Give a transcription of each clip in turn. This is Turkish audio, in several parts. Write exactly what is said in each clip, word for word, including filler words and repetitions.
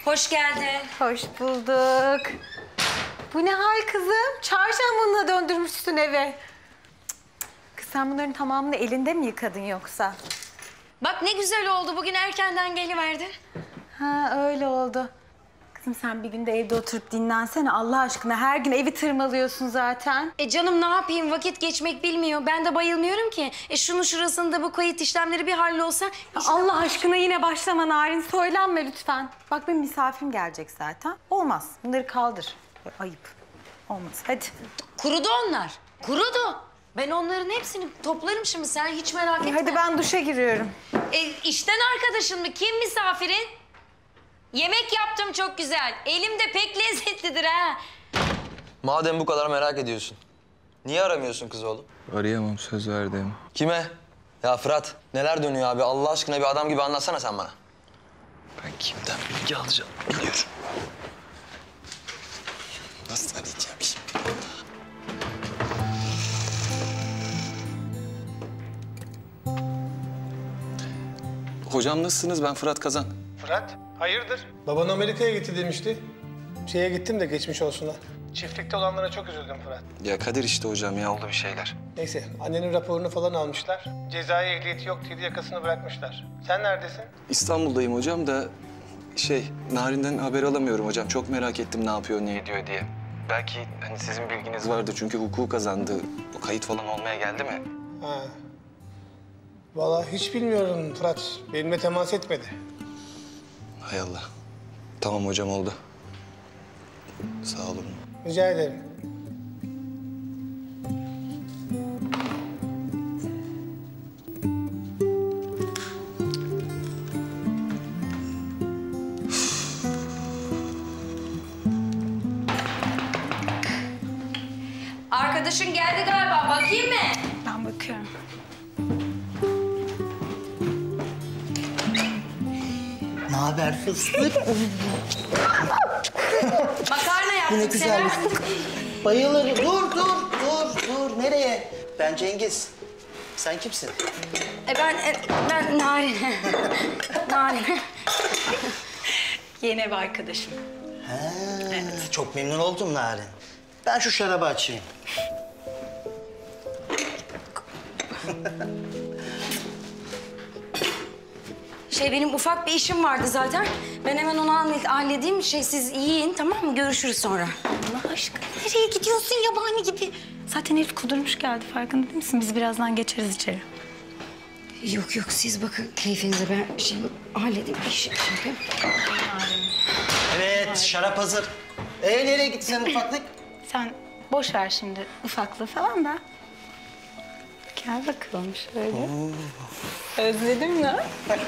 Hoş geldin. Hoş bulduk. Bu ne hal kızım? Çarşambonuna döndürmüşsün evi. Kız sen bunların tamamını elinde mi yıkadın yoksa? Bak ne güzel oldu. Bugün erkenden geliverdin. Ha öyle oldu. Kızım sen bir günde evde oturup dinlensene Allah aşkına. Her gün evi tırmalıyorsun zaten. E canım ne yapayım? Vakit geçmek bilmiyor. Ben de bayılmıyorum ki. E şunun şurasında bu kayıt işlemleri bir hallolsa... Ya Allah aşkına yine başlama Narin. Söylenme lütfen. Bak benim misafirim gelecek zaten. Olmaz. Bunları kaldır. Ayıp. Olmaz. Hadi. Kurudu onlar. Kurudu. Ben onların hepsini toplarım şimdi. Sen hiç merak etme. Hadi ben duşa giriyorum. E işten arkadaşın mı? Kim misafirin? Yemek yaptım çok güzel. Elim de pek lezzetlidir ha. Madem bu kadar merak ediyorsun, niye aramıyorsun kız oğlum? Arayamam, söz verdim. Kime? Ya Fırat, neler dönüyor abi? Allah aşkına bir adam gibi anlatsana sen bana. Ben kimden bilgi alacağım biliyorum. Nasıl arayacağım şimdi? Hocam nasılsınız? Ben Fırat Kazan. Fırat, hayırdır? Baban Amerika'ya gitti demişti. Şeye gittim de geçmiş olsunlar. Çiftlikte olanlara çok üzüldüm Fırat. Ya Kadir işte hocam ya, oldu bir şeyler. Neyse, annenin raporunu falan almışlar. Cezai ehliyeti yok diye yakasını bırakmışlar. Sen neredesin? İstanbul'dayım hocam da şey, Narin'den haber alamıyorum hocam. Çok merak ettim ne yapıyor, ne ediyor diye. Belki hani sizin bilginiz vardı çünkü hukuku kazandı. O kayıt falan olmaya geldi mi? Ha. Vallahi hiç bilmiyorum Fırat. Benimle temas etmedi. Hay Allah. Tamam hocam, oldu. Sağ olun. Rica ederim. Arkadaşın geldi galiba. Bakayım mı? Ben bakıyorum. Ne haber fıstık? Makarna yaptım. Bu ne güzellik. Bayılırım. Dur, dur, dur, dur. Nereye? Ben Cengiz. Sen kimsin? E ben, e, ben Narin. Narin. Yeni ev arkadaşım. Ha, evet. Çok memnun oldum Narin. Ben şu şarabı açayım. Şey benim ufak bir işim vardı zaten. Ben hemen onu halledeyim. Şey siz yiyin tamam mı? Görüşürüz sonra. Allah aşkına nereye gidiyorsun yabani gibi? Zaten herif kudurmuş geldi farkında değil misin? Biz birazdan geçeriz içeri. Yok yok siz bakın keyfinize ben şey halledeyim bir şey yapayım. Evet, şarap hazır. Ee, nereye gitti senin ufaklık? Sen boş ver şimdi ufaklığı falan da. Gel bakalım şöyle. Özledim mi?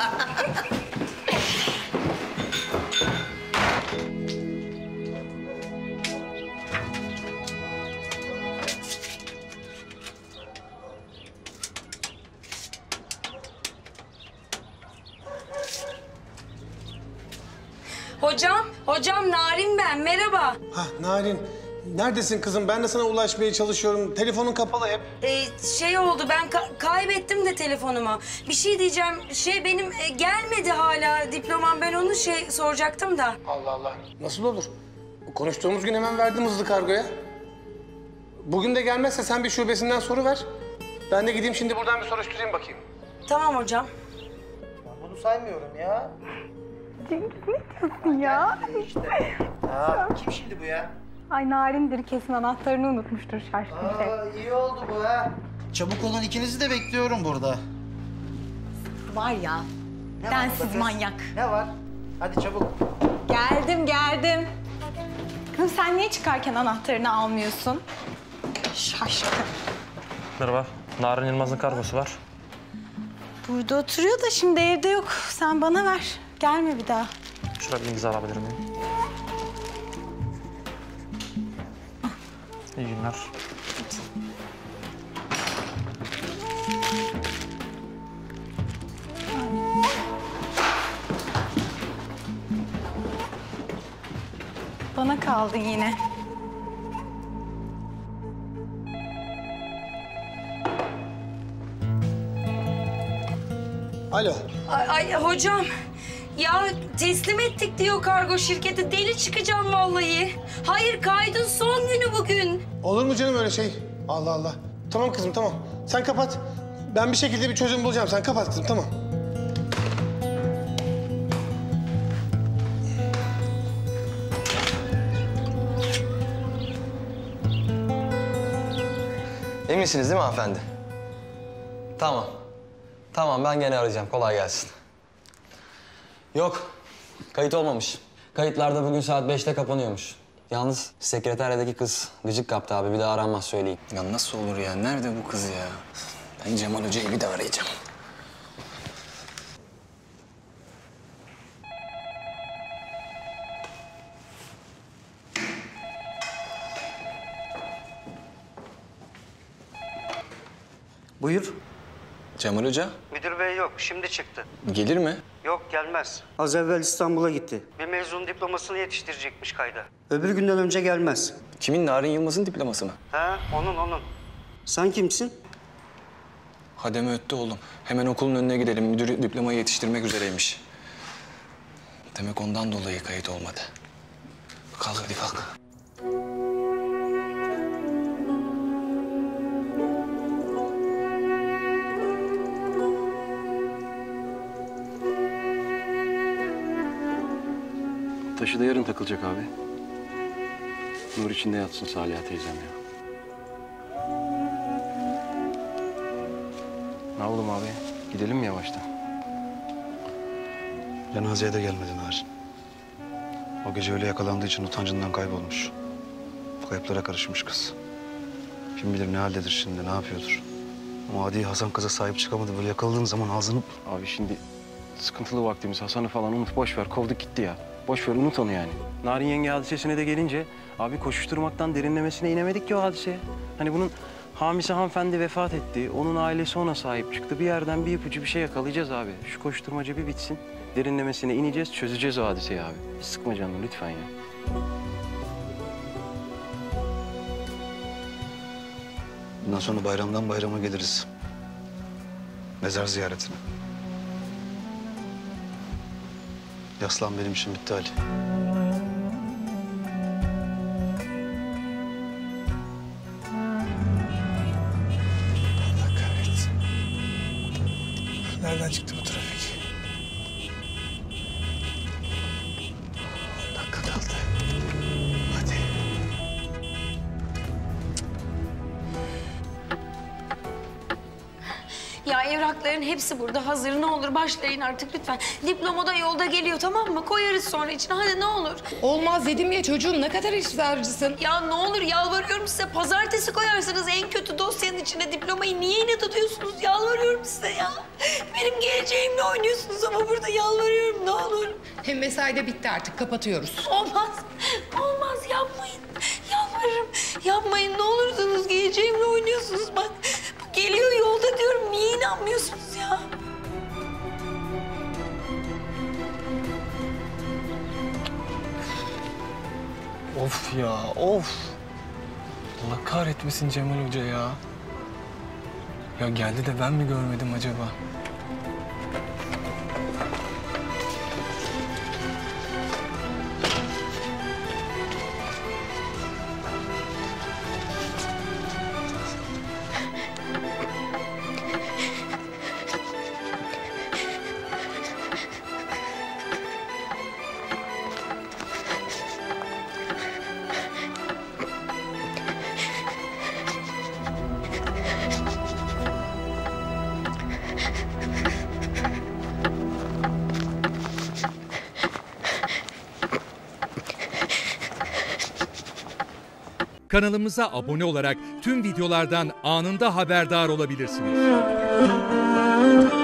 Hocam, hocam Narin ben. Merhaba. Ha Narin, neredesin kızım? Ben de sana ulaşmaya çalışıyorum. Telefonun kapalı hep. Ee, şey oldu ben ka- kaybettim de telefonumu. Bir şey diyeceğim. Şey benim e, gelmedi hala diplomam. Ben onu şey soracaktım da. Allah Allah. Nasıl olur? Konuştuğumuz gün hemen verdim hızlı kargoya. Bugün de gelmezse sen bir şubesinden soru ver. Ben de gideyim şimdi buradan bir soruşturayım bakayım. Tamam hocam. Ben bunu saymıyorum ya. Cengiz ne diyorsun ya? İşte. Ya kim şimdi bu ya? Ay Narin'dir kesin anahtarını unutmuştur şaşkın şey. Aa, iyi oldu bu ha. Çabuk olun, ikinizi de bekliyorum burada. Var ya, Ne var burada densiz kız? manyak. Ne var? Hadi çabuk. Geldim, geldim. Kızım sen niye çıkarken anahtarını almıyorsun? Şaşkın. Merhaba. Narin Yılmaz'ın kargosu var. Burada oturuyor da şimdi evde yok. Sen bana ver. Gelme bir daha. Şurada bir imza alabilir miyim? İyi günler. Bana kaldın yine. Alo. Ay, ay hocam Ya teslim ettik diyor kargo şirketi. Deli çıkacağım vallahi. Hayır, kaydın son günü bugün. Olur mu canım öyle şey? Allah Allah. Tamam kızım tamam. Sen kapat. Ben bir şekilde bir çözüm bulacağım. Sen kapat kızım tamam. Eminsiniz değil mi hanımefendi? Tamam. Tamam, ben gene arayacağım. Kolay gelsin. Yok, kayıt olmamış. Kayıtlarda bugün saat beşte kapanıyormuş. Yalnız sekreteryadaki kız gıcık kaptı abi. Bir daha aranmaz söyleyeyim. Ya nasıl olur ya? Nerede bu kız ya? Ben Cemal Hoca'yı bir daha arayacağım. Buyur. Cemal Hoca, Müdür bey yok, şimdi çıktı. gelir mi? Yok, gelmez. Az evvel İstanbul'a gitti. Bir mezun diplomasını yetiştirecekmiş kayda. Öbür günden önce gelmez. Kimin? Narin Yılmaz'ın diploması mı? Ha, onun, onun. Sen kimsin? Hademe öttü oğlum. Hemen okulun önüne gidelim. Müdür diplomayı yetiştirmek üzereymiş. Demek ondan dolayı kayıt olmadı. Kalk hadi kalk. Taşı da yarın takılacak abi. Nur içinde yatsın Saliha teyzem ya. Ne oğlum abi? Gidelim mi yavaştan? Cenazeye de gelmedi Narin. O gece öyle yakalandığı için utancından kaybolmuş. Kayıplara karışmış kız. Kim bilir ne haldedir şimdi, ne yapıyordur. Ama Adi Hasan kıza sahip çıkamadı. Böyle yakaladığın zaman ağzını... Abi şimdi sıkıntılı vaktimiz. Hasan'ı falan unut, boş ver. Kovduk gitti ya. Boş ver, unut onu yani. Narin yenge hadisesine de gelince... Abi koşuşturmaktan derinlemesine inemedik ki o hadiseye. Hani bunun hamisi hanımefendi vefat etti. Onun ailesi ona sahip çıktı. Bir yerden bir ipucu bir şey yakalayacağız abi. Şu koşturmaca bir bitsin. Derinlemesine ineceğiz, çözeceğiz o hadiseyi abi. Sıkma canını lütfen ya. Bundan sonra bayramdan bayrama geliriz. Mezar ziyaretine. Yaslan benim için bitti Ali. Allah kahretsin. Nereden çıktı bu trafik? on dakika kaldı. Hadi. Ya evrakların hepsi burada hazır. Ne olur başlayın artık lütfen. Diploma da yolda geliyor, tamam mı? Koyarız sonra içine. Hadi ne olur. Olmaz dedim ya çocuğum, ne kadar ısrarcısın. Ya ne olur yalvarıyorum size. Pazartesi koyarsınız en kötü dosyanın içine diplomayı. Niye yine tutuyorsunuz? Yalvarıyorum size ya. Benim geleceğimle oynuyorsunuz ama burada yalvarıyorum, ne olur. Hem mesai de bitti artık, kapatıyoruz. Olmaz. Olmaz, yapmayın. Yalvarırım. Yapmayın ne olursunuz. Geleceğimle oynuyorsunuz bak. Bu geliyor yolda diyorum. Niye inanmıyorsunuz ya? Of ya, of. Allah kahretmesin Cemal Hoca ya. Ya geldi de ben mi görmedim acaba? Kanalımıza abone olarak tüm videolardan anında haberdar olabilirsiniz.